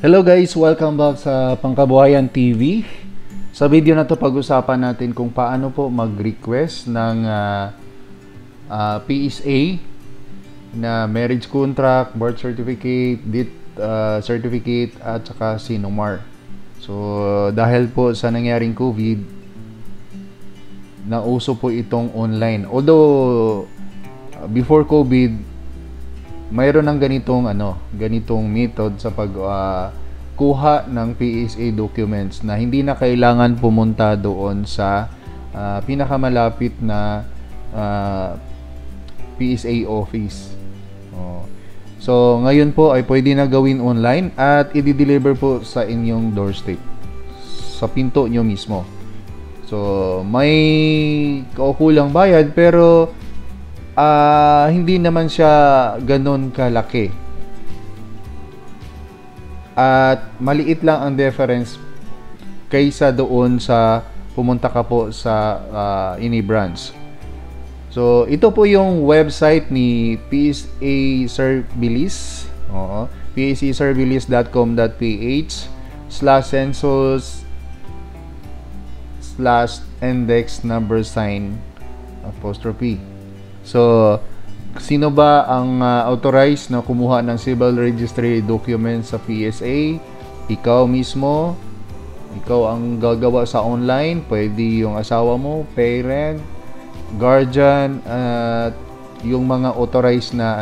Hello guys, welcome back sa Pangkabuhayan TV. Sa video na to pag-usapan natin kung paano po mag-request ng PSA na marriage contract, birth certificate, death certificate at saka Sinumar. So dahil po sa nangyaring COVID, nauso po itong online. Although before COVID, mayroon ng ganitong method sa pagkuha ng PSA documents na hindi na kailangan pumunta doon sa pinakamalapit na PSA office. So ngayon po ay pwede na gawin online at i-deliver po sa inyong doorstep, sa pinto nyo mismo. So may kaukulang bayad pero hindi naman siya ganun kalaki. At maliit lang ang difference kaysa doon sa pumunta ka po sa any branch. So ito po yung website ni PSA Servilis. psaservilis.com.ph/census/index_apostrophe. So, sino ba ang authorized na kumuha ng civil registry documents sa PSA? Ikaw mismo. Ikaw ang gagawa sa online. Pwede yung asawa mo, parent, guardian, at yung mga authorized na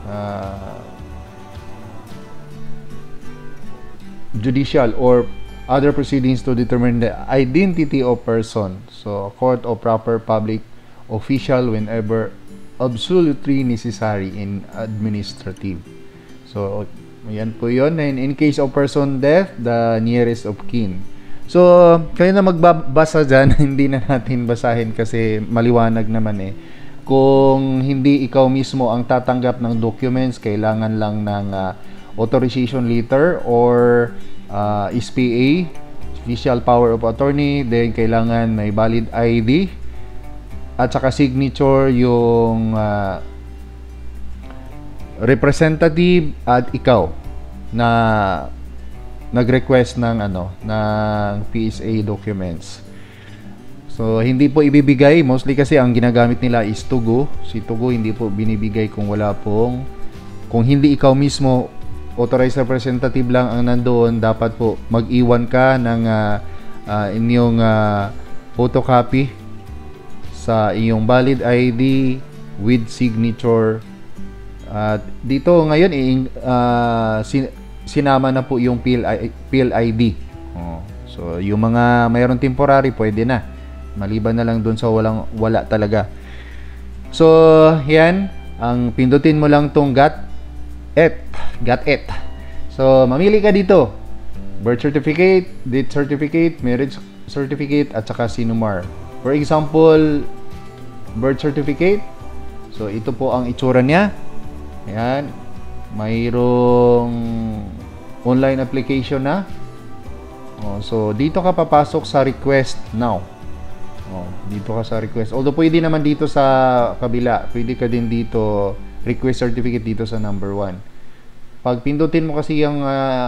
judicial or other proceedings to determine the identity of person. So, court or proper public official whenever absolutely necessary in administrative. So, yan po yun. And in case of person death, the nearest of kin. So, kayo na magbabasa dyan, hindi na natin basahin kasi maliwanag naman eh. Kung hindi ikaw mismo ang tatanggap ng documents, kailangan lang ng authorization letter or SPA, official power of attorney, then kailangan may valid ID, at saka signature yung representative at ikaw na nag-request ng PSA documents. So hindi po ibibigay, mostly kasi ang ginagamit nila is Tugo. Si Tugo hindi po binibigay kung hindi ikaw mismo authorized representative lang ang nandoon. Dapat po mag-iwan ka ng inyong photocopy sa iyong valid ID with signature. At dito ngayon sinama na po yung PhilID. So yung mga mayroon temporary pwede na, maliban na lang dun sa wala talaga. So yan, ang pindutin mo lang tong got it. So mamili ka dito: birth certificate, death certificate, marriage certificate at saka Sinumar. For example, birth certificate. So, ito po ang itsura niya. Ayan. Mayroong online application na. So, dito ka papasok sa request now. Dito ka sa request. Although, pwede naman dito sa kabila. Pwede ka din dito, request certificate dito sa number 1. Pag pindutin mo kasi yung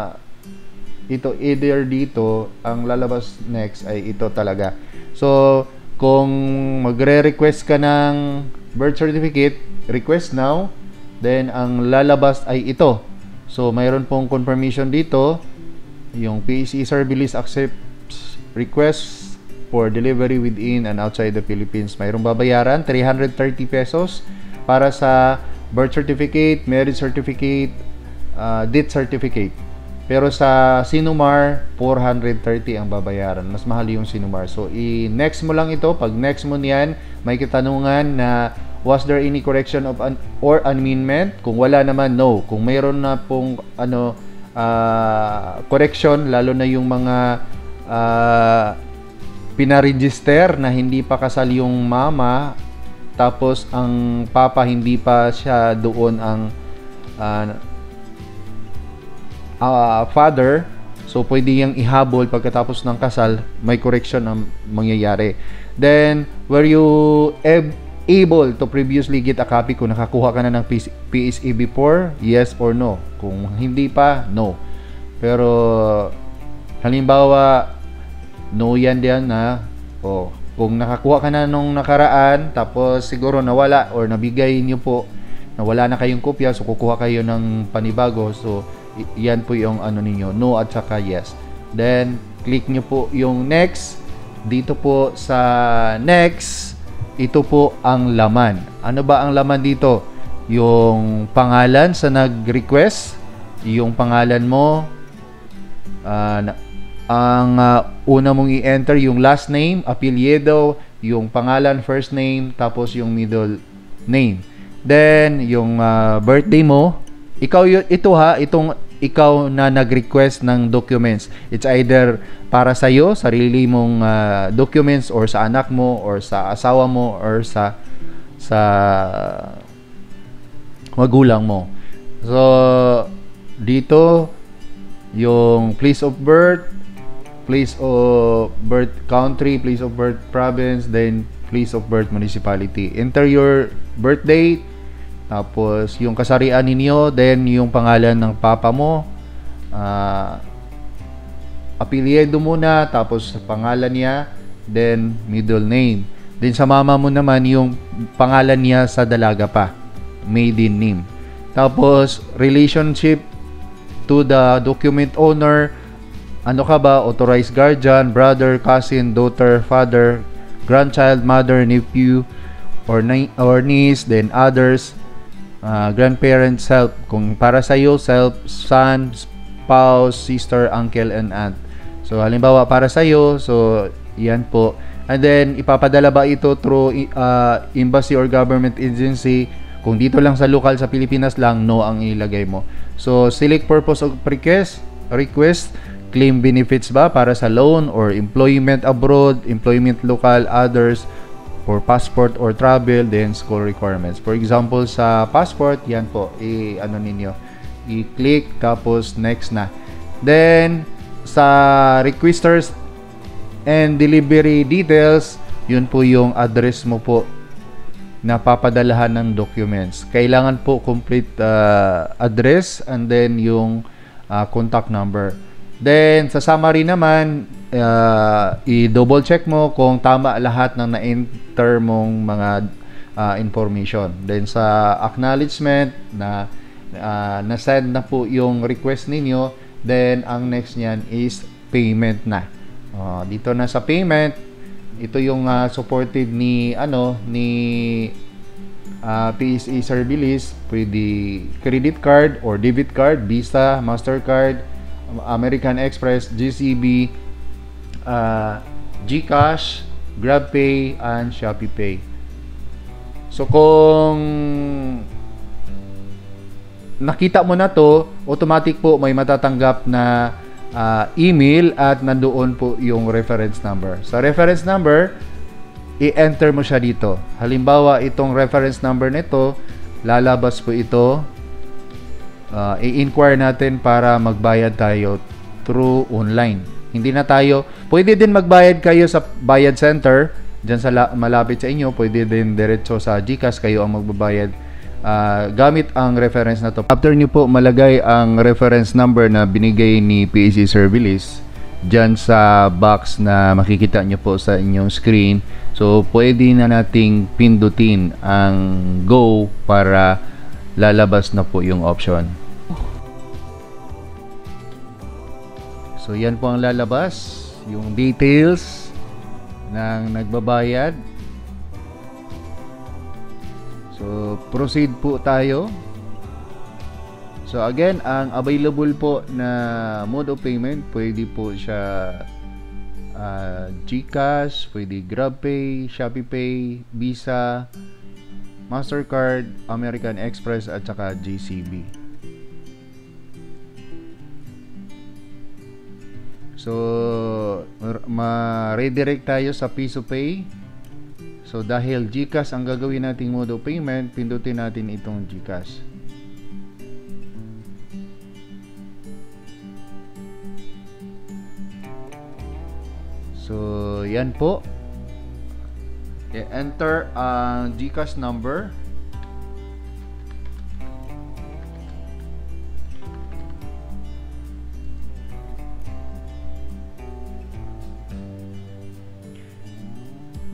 ito, either dito, ang lalabas next ay ito talaga. So, kung magre-request ka ng birth certificate, request now, then ang lalabas ay ito. So, mayroon pong confirmation dito, yung PSA Servilis accepts requests for delivery within and outside the Philippines. Mayroong babayaran, 330 pesos para sa birth certificate, marriage certificate, death certificate. Pero sa Sinumar, 430 ang babayaran. Mas mahal yung Sinumar. So, i-next mo lang ito. Pag next mo niyan, may katanungan na was there any correction of or amendment? Kung wala naman, no. Kung mayroon na pong correction, lalo na yung mga pinaregister na hindi pa kasal yung mama, tapos ang papa hindi pa siya doon ang father, so pwede yung ihabol pagkatapos ng kasal, may correction na mangyayari. Then, were you able to previously get a copy kung nakakuha ka na ng PSA before? Yes or no? Kung hindi pa, no. Pero halimbawa, no yan diyan na, o kung nakakuha ka na nung nakaraan, tapos siguro nawala or nabigay niyo po, nawala na kayong kopya, so kukuha kayo ng panibago. So yan po yung ano ninyo, no at saka yes. Then click nyo po yung next. Dito po sa next, ito po ang laman. Ano ba ang laman dito? Yung pangalan sa nag-request, yung pangalan mo, ang una mong i-enter yung last name, apelyido, yung pangalan, first name, tapos yung middle name. Then yung birthday mo, itong ikaw na nag-request ng documents. It's either para sa iyo, sarili mong documents, or sa anak mo, or sa asawa mo, or sa magulang mo. So dito yung place of birth country, place of birth province, then place of birth municipality. Enter your birth date, tapos yung kasarian ninyo, then yung pangalan ng papa mo, apelyido muna, tapos pangalan niya, then middle name. Then sa mama mo naman, yung pangalan niya sa dalaga pa, maiden name. Tapos relationship to the document owner, ano ka ba, authorized guardian, brother, cousin, daughter, father, grandchild, mother, nephew, or niece, then others, grandparents, self, kung para sa iyo, self, son, spouse, sister, uncle, and aunt. So halimbawa para sa iyo, so yan po. And then ipapadala ba ito through embassy or government agency? Kung dito lang sa local sa Pilipinas lang, no ang ilagay mo. So select purpose of request, claim benefits ba para sa loan or employment abroad, employment local, others, for passport or travel, then school requirements. For example, sa passport, yan po, ano ninyo, i-click, tapos next na. Then, sa requesters and delivery details, yun po yung address mo po na papadalahan ng documents. Kailangan po complete address and then yung contact number. Then, sa summary naman, i-double check mo kung tama lahat ng na-enter mong mga information. Then, sa acknowledgement na na-send na po yung request ninyo, then, ang next niyan is payment na. Dito na sa payment, ito yung supported ni PSA Servilis. Pwede credit card or debit card, Visa, Mastercard, American Express, GCB, GCash, GrabPay, and ShopeePay. So kung nakita mo na to, automatic po may matatanggap na email at nandoon po yung reference number. Sa reference number, i-enter mo siya dito. Halimbawa, itong reference number nito, lalabas po ito. I-inquire natin para magbayad tayo through online. Hindi na tayo, pwede din magbayad kayo sa bayad center dyan sa malapit sa inyo, pwede din diretso sa GCash kayo ang magbabayad gamit ang reference na to. After nyo po malagay ang reference number na binigay ni PSA Servilis dyan sa box na makikita nyo po sa inyong screen, so pwede na nating pindutin ang go para lalabas na po yung option. So yan po ang lalabas, yung details ng nagbabayad. So proceed po tayo. So again, ang available po na mode of payment, pwede po siya GCash, pwede GrabPay, ShopeePay, Visa, Mastercard, American Express, at saka GCB. So ma-redirect tayo sa PisoPay. So dahil GCash ang gagawin nating mode of payment, pindutin natin itong GCash. So yan po. I-enter ang GCash number.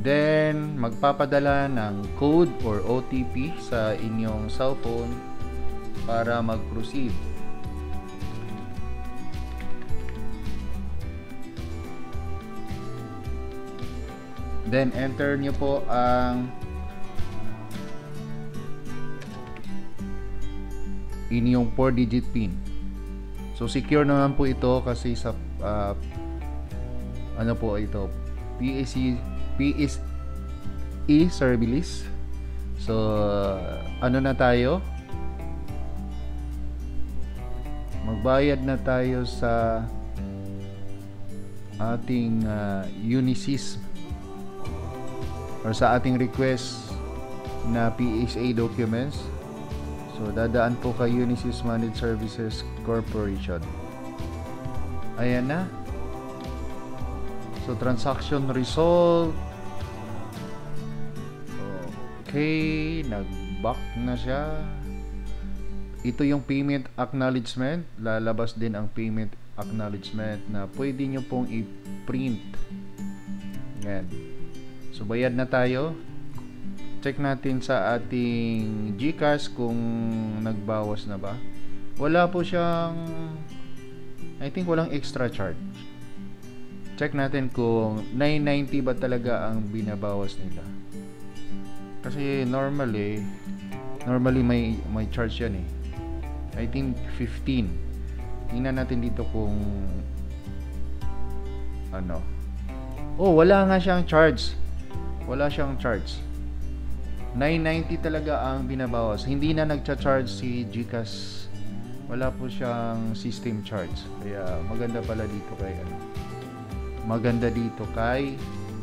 Then, magpapadala ng code or OTP sa inyong cellphone para mag-proceed. Then, enter nyo po ang inyong 4-digit PIN. So, secure naman po ito kasi sa ano po ito? PSE service. So, ano na tayo? Magbayad na tayo sa ating Unisys or sa ating request na PSA documents. So, dadaan po kay Unisys Managed Services Corporation. Ayan na. So, transaction result. Okay, nag-back na siya. Ito yung payment acknowledgement. Lalabas din ang payment acknowledgement na pwede nyo pong i-print. Yan. So, bayad na tayo. Check natin sa ating GCash kung nagbawas na ba. Wala po siyang, I think walang extra charge. Check natin kung 990 ba talaga ang binabawas nila. Kasi normally may charge yan eh. I think 15. Tingnan natin dito kung ano. Oh, wala nga siyang charge. Wala siyang charge. 990 talaga ang binabawas. Hindi na nagcha-charge si GCash. Wala po siyang system charge. Kaya maganda pala dito kay ano. Maganda dito kay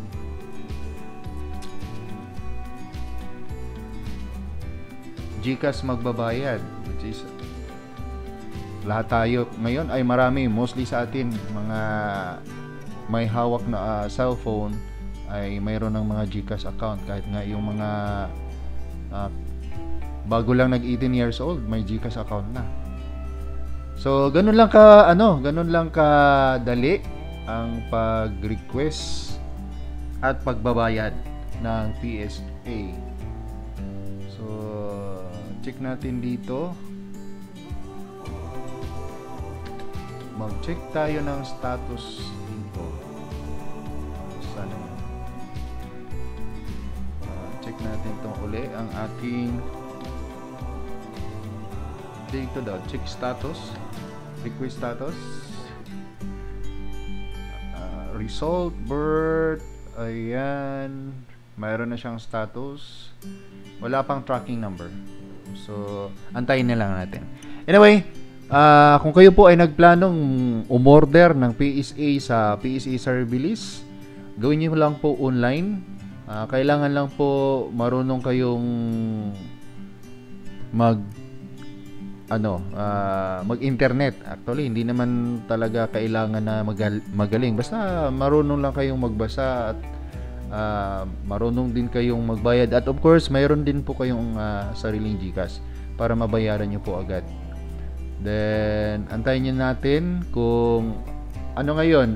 GCash magbabayad, which is lahat tayo ngayon ay marami, mostly sa atin mga may hawak na cellphone ay mayroon ng mga GCash account. Kahit nga yung mga bago lang nag 18 years old, may GCash account na. So ganun lang ka dali ang pag-request at pagbabayad ng PSA. So check natin dito. Mag-check tayo ng status dito. Sana check natin itong uli ang ating dito daw. Check status. Request status. Result, birth. Ayan. Mayroon na siyang status. Wala pang tracking number. So, antayin na lang natin. Anyway, kung kayo po ay nagplanong umorder ng PSA sa PSA Service, gawin niyo lang po online. Kailangan lang po marunong kayong mag-internet. Actually, hindi naman talaga kailangan na magaling. Basta marunong lang kayong magbasa at marunong din kayong magbayad. At of course, mayroon din po kayong sariling GCash para mabayaran nyo po agad. Then, antayin nyo natin kung ano ngayon,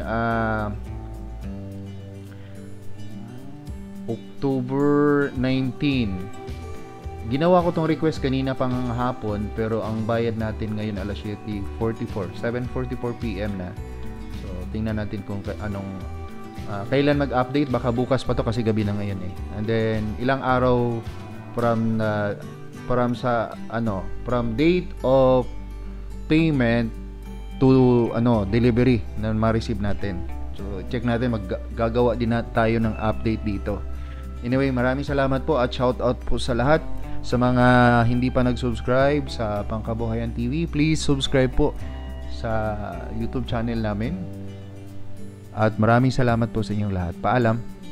October 19. Ginawa ko tong request kanina pang hapon, pero ang bayad natin ngayon alas 7:44 PM na. So, tingnan natin kung anong kailan mag-update. Baka bukas pa to kasi gabi na ngayon eh. And then, ilang araw from date of payment to delivery na ma-receive natin. So, check natin, maggagawa din tayo ng update dito. Anyway, maraming salamat po at shout out po sa lahat. Sa mga hindi pa nag-subscribe sa Pangkabuhayan TV, please subscribe po sa YouTube channel namin. At maraming salamat po sa inyong lahat. Paalam.